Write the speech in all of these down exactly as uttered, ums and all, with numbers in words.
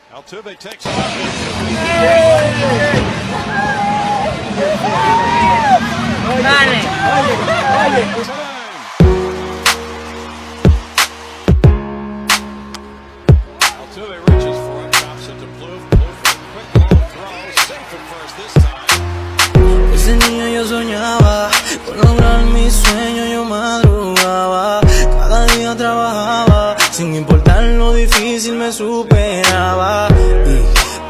Altuve takes off. Dale. Altuve reaches for it, drops it to Plouffe. Plouffe, quick long throw, safe at first this time. Ese niño yo soñaba con lograr mi sueño, yo madrugaba, cada día trabajaba, sin importar lo difícil me superaba. Y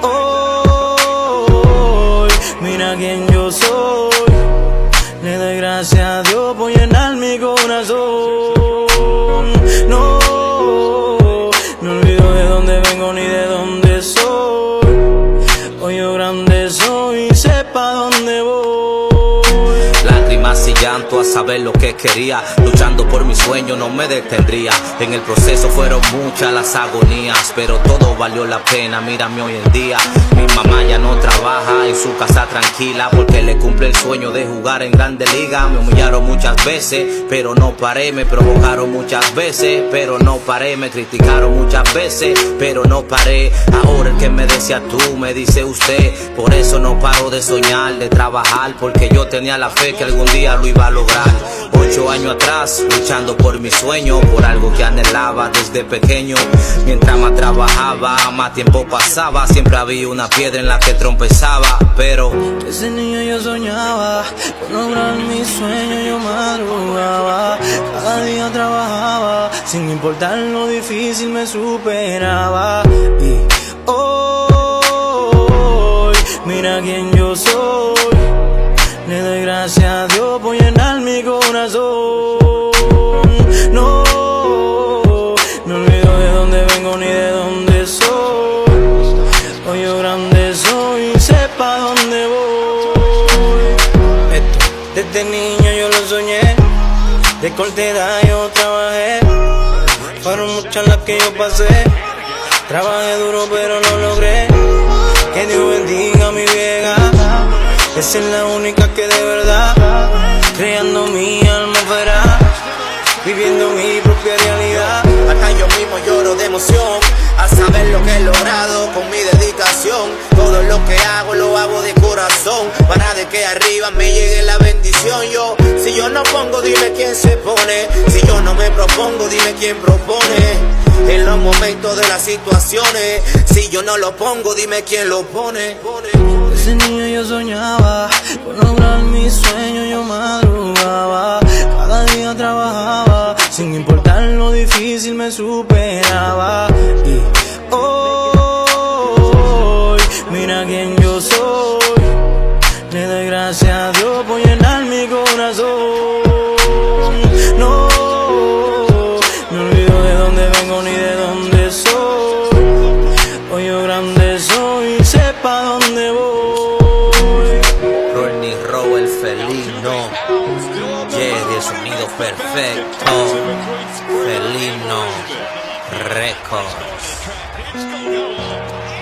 hoy, mira quién yo soy, le doy gracias a Dios por llenar mi corazón. No, no olvido de dónde vengo ni de dónde soy. Hoy yo grande soy, sepa dónde voy. Lágrimas y llanto a saber lo que quería, luchando por mi sueño no me detendría. En el proceso fueron muchas las agonías, pero todo valió la pena, mírame hoy en día. Mi mamá ya no trabaja, en su casa tranquila, porque le cumple el sueño de jugar en Grande Liga. Me humillaron muchas veces, pero no paré, me provocaron muchas veces, pero no paré, me criticaron muchas veces, pero no paré. Ahora el que me decía tú, me dice usted, por eso no paro de soñar, de trabajar, porque yo tenía la fe que algún día lo iba a lograr. Ocho años atrás, luchando por mi sueño, por algo que anhelaba desde pequeño. Mientras más trabajaba, más tiempo pasaba, siempre había una piedra en la que trompezaba, pero ese niño yo soñaba con lograr mi sueño, yo madrugaba, cada día trabajaba, sin importar lo difícil me superaba. Y hoy, mira quién yo soy, le doy gracias a Dios por llenar mi corazón. No, no olvido de dónde vengo ni de dónde soy. Hoy yo grande soy, sepa dónde voy. Esto, desde niño yo lo soñé, de corta edad yo trabajé. Fueron muchas las que yo pasé, trabajé duro pero no logré. Que Dios bendiga a mi vieja, esa es la única que de verdad, creando mi alma verá, viviendo mi propia realidad. hasta yo mismo lloro de emoción al saber lo que he logrado con mi dedicación. Todo lo que hago lo hago de corazón, para de que arriba me llegue la bendición. Yo, si yo no pongo, dime quién se pone. Si yo no me propongo, dime quién propone. En los momentos de las situaciones, si yo no lo pongo, dime quién lo pone. Ese niño yo soñaba con lograr mi sueño, yo madrugaba, cada día trabajaba, sin importar lo difícil me superaba. Y hoy, mira quién yo soy, le doy gracias a Dios por llenar mi corazón. No, no olvido de dónde vengo ni de dónde soy. Hoy yo grande soy, sepa dónde voy. Rodney Rowe, el felino, Jerry, el sonido perfecto, Felino Records.